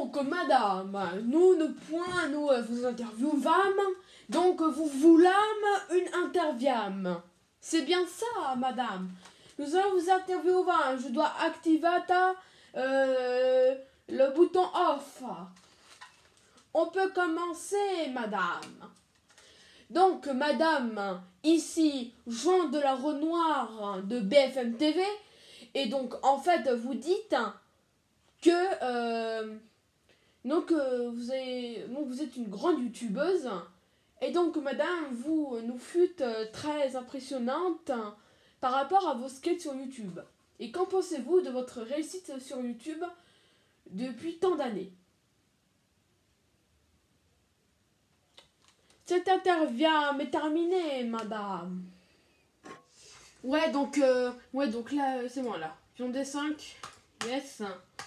Donc, madame, nous ne point nous vous interviewâmes, donc vous voulâmes une interviam. C'est bien ça, madame. Nous allons vous interviewer. Je dois activer le bouton off. On peut commencer, madame. Donc, madame, ici, Jean de la Renoir de BFM TV. Et donc, en fait, vous dites que vous êtes une grande youtubeuse. Et donc, madame, vous nous fûtes très impressionnante par rapport à vos sketchs sur YouTube. Et qu'en pensez-vous de votre réussite sur YouTube depuis tant d'années? Cette interview est terminée, madame. Ouais, donc là, c'est bon, là. Pion D5. Yes.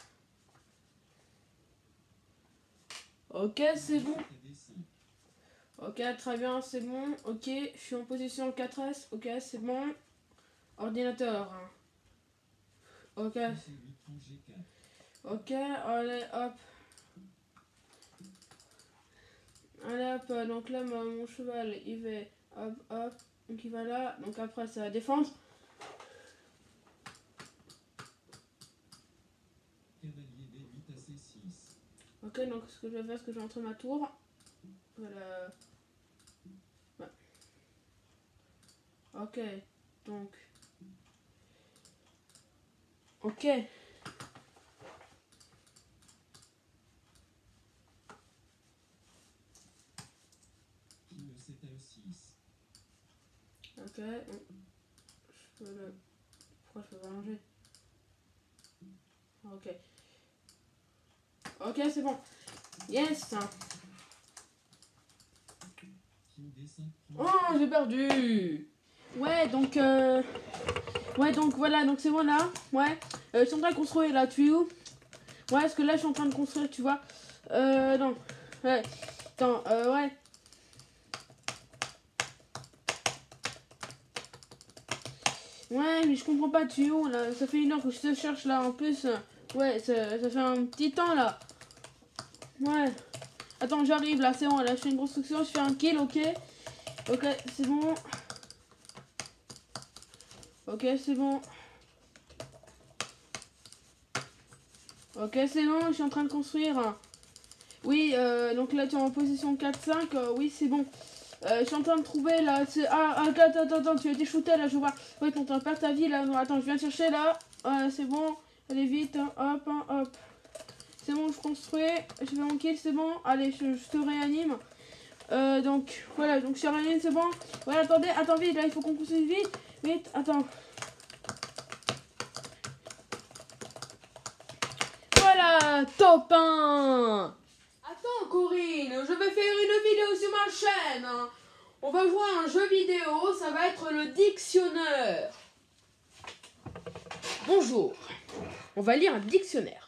Ok, c'est bon. Ok, très bien, c'est bon. Ok, je suis en position 4S. Ok, c'est bon. Ordinateur. Ok. Ok, allez, hop. Allez, hop. Donc là, mon cheval, il va... Hop, hop. Donc il va là. Donc après, ça va défendre. Ok, donc ce que je vais faire, c'est que je vais entrer ma tour. Voilà. Ouais. Ok, donc... Ok. Ok. Je peux le... Pourquoi je peux pas manger? Ok. Ok, c'est bon. Yes. Oh, j'ai perdu. Ouais, donc... Ouais, donc voilà, donc c'est bon là. Ouais. Je suis en train de construire là, tu es où? Ouais, parce que là, je suis en train de construire, tu vois. Non. Ouais. Attends, ouais. Ouais, mais je comprends pas, tu es où là? Ça fait 1 heure que je te cherche là, en plus. Ouais, ça fait un petit temps là. Ouais. Attends, j'arrive là, c'est bon, là, je fais une construction, je fais un kill, ok. Ok, c'est bon. Ok, c'est bon. Ok, c'est bon, je suis en train de construire. Oui, donc là, tu es en position 4-5. Oui, c'est bon. Je suis en train de trouver là. Ah, attends, tu as été shooté là, je vois. Oui, t'es en train de perdre ta vie là. Non, attends, je viens te chercher là. C'est bon. Allez vite, hein. Hop, hein, hop. C'est bon, je construis. Je vais en kill, c'est bon. Allez, je te réanime. Donc, voilà, donc je te réanime, c'est bon. Ouais, attends, vite, là, il faut qu'on construise vite. Vite, attends. Voilà, top 1. Attends, Corinne, je vais faire une vidéo sur ma chaîne. On va jouer à un jeu vidéo, ça va être le dictionnaire. Bonjour, on va lire un dictionnaire.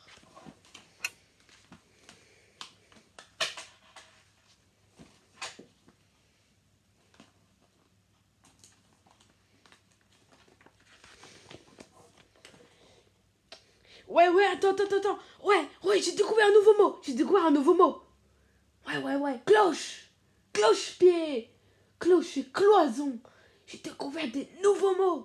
Ouais, attends. Ouais, j'ai découvert un nouveau mot. Ouais. Cloche. Cloche-pied. Cloche et cloison. J'ai découvert des nouveaux mots.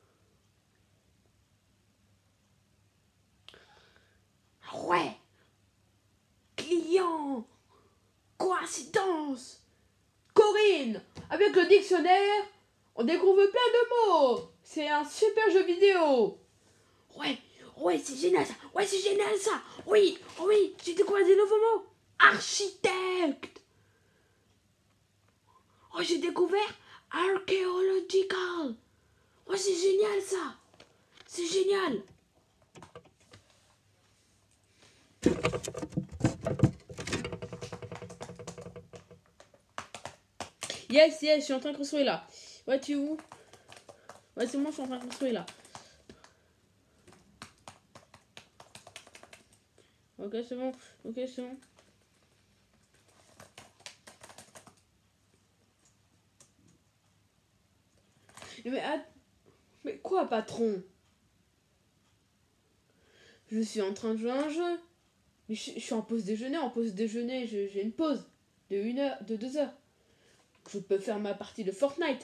Ouais. Client. Coïncidence. Corinne, avec le dictionnaire, on découvre plein de mots. C'est un super jeu vidéo. Ouais, c'est génial ça. Oui, j'ai découvert des nouveaux mots. Architecte. Oh, j'ai découvert archaeological. Oh, c'est génial ça. C'est génial. Yes, je suis en train de construire là. Ouais, tu es où? Ouais, c'est moi, je suis en train de construire là. Ok, c'est bon. Mais quoi, patron? Je suis en train de jouer à un jeu. Mais je suis en pause déjeuner. En pause déjeuner, j'ai une pause de 1 heure, de 2 heures. Je peux faire ma partie de Fortnite.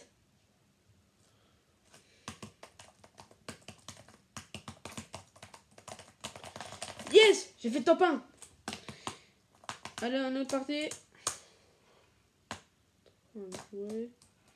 Yes, j'ai fait top 1. Allez, on est parti. Ouais.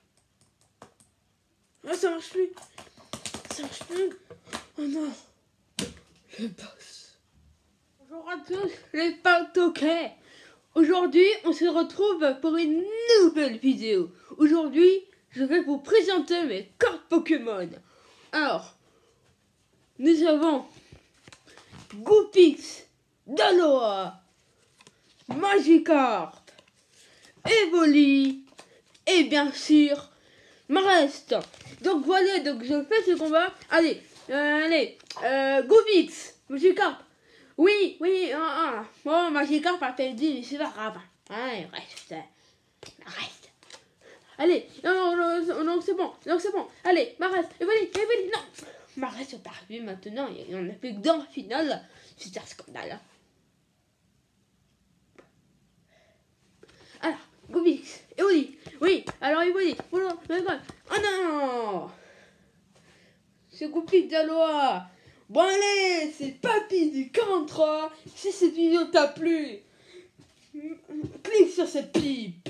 Ah, ça marche plus. Ça marche plus. Oh non. Le boss. Bonjour à tous, les pantokais. Aujourd'hui, on se retrouve pour une nouvelle vidéo. Aujourd'hui, je vais vous présenter mes cartes Pokémon. Alors, nous avons Goupix, Daloa, Magikarp, Evoli et bien sûr Marest. Donc voilà, donc je fais ce combat. Allez, Goupix, Magikarp. Oui, bon, Magikarp a perdu, mais c'est pas grave. Ouais, reste. Allez, non, c'est bon, Allez, Marest, Evoli, non. Marest est arrivé maintenant, et on a fait que dans la finale. C'est un scandale. Alors, Goupix, Evoli, oui, alors Evoli, oh non, c'est Goupix d'Aloha. Bon allez, c'est Papy du 43. Si cette vidéo t'a plu, clique sur cette pipe.